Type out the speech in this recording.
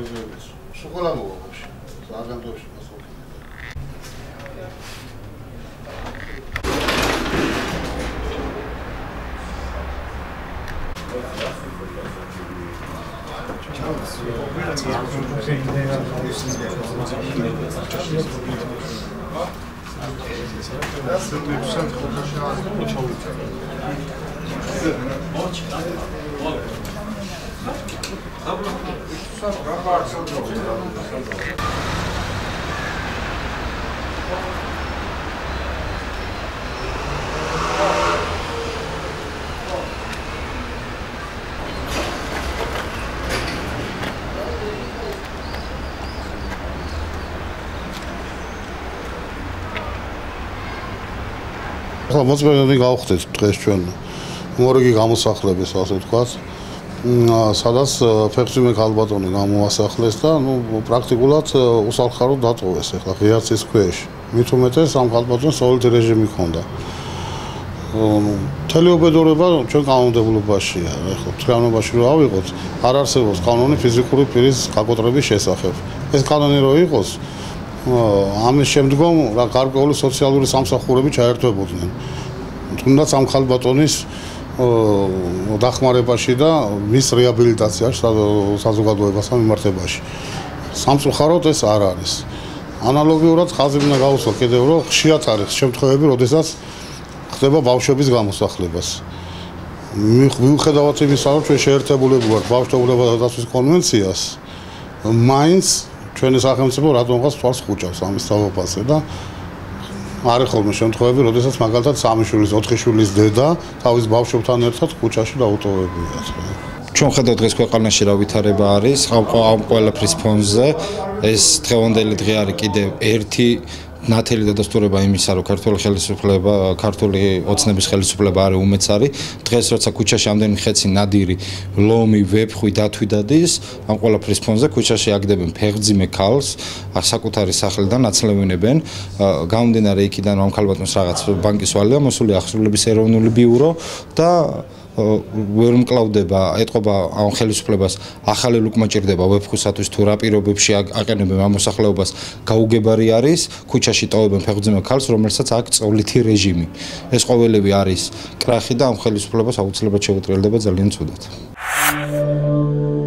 Шоколад 먹어 혹시? 사장도 없이 가서. ახლა მოწმენდი გავხდეთ დღეს ჩვენ მორიგი გამოსახლების ასე ვთქვათ, სადაც ფეხმძიმე ქალბატონი გამოასახლეს და პრაქტიკულად უსახკაროდ დატოვეს ახლა ღიაცის ქვეშ. მით უმეტეს ამ ქალბატონს სოლიდ რეჟიმი ჰქონდა. თელიობედურება ჩვენ კანონმდებლობაშია. ახლა თრიანობაში რო ავიღოთ, არ არსებობს კანონი ფიზიკური პირის გაკოტრების შესახებ. ეს კანონი რო იყოს, ამის შემდგომ რა გარკვეული სოციალური სამსახურები ჩაერთვებოდნენ. თუნდაც ამ ქალბატონის დახმარებაში და მის რეაბილიტაციაში საზოგადოებასთან მიმართებაში. სამწუხაროდ ეს არ არის. ანალოგიურად ხაზი უნდა გავუსვა კიდევ რომ ხშირად არის შემთხვევები, როდესაც ხდება ბავშვების გამოსახლებას. მიუხედავად იმისა, რომ ჩვენ შეერთებულები ვართ ბავშვთა უფლებათა დაცვის კონვენციას, მაინც ჩვენი სახელმწიფო რატომღაც თვალს ხუჭავს ამის თავობაზე და არის ხოლმე შემთხვევები, როდესაც მაგალითად 3 შვილის, 4 შვილის დედა თავის ბავშვებთან ერთად ქუჩაში დაუტოვებია. ჩვენ ხედავთ დღეს ქვეყანაში რა ვითარება არის ამ ყველაფრის ფონზე. ეს დღევანდელი დღე არის კიდევ ერთი ნათელი დადასტურება იმისა, რომ ქართული ოცნების ხელისუფლება არის უმეცარი. დღეს როცა ქუჩაში ამდენი ხეცი, ნადირი, ლომი, ვეფხვი დათვიდადის, ამ ყველაფრის ფონზე ქუჩაში აგდებენ ფეხმძიმე ქალს, საკუთარი სახლიდან აცლევინებენ. გამომდინარე იქიდან რომ ამ ქალბატონს რაღაც ბანკის ვალია მოსული ახსრულების ეროვნული ბიურო და ვერ მკლავდება, ეთყობა ამ ხელისუფლებას ახალი ლუკმა ჭირდება ვეფხვისათვის თუ რა პირობებში აყენებენ ამ მოსახლეობას გაუგებარი არის, ქუჩაში ტოვებენ ფეხმძიმე ქალს, რომელსაც აქვს წოლითი რეჟიმი. ეს ყოველივე არის კრახი და ამ ხელისუფლებას აუცილებლად შეუტრიალდება ძალიან ცუდად.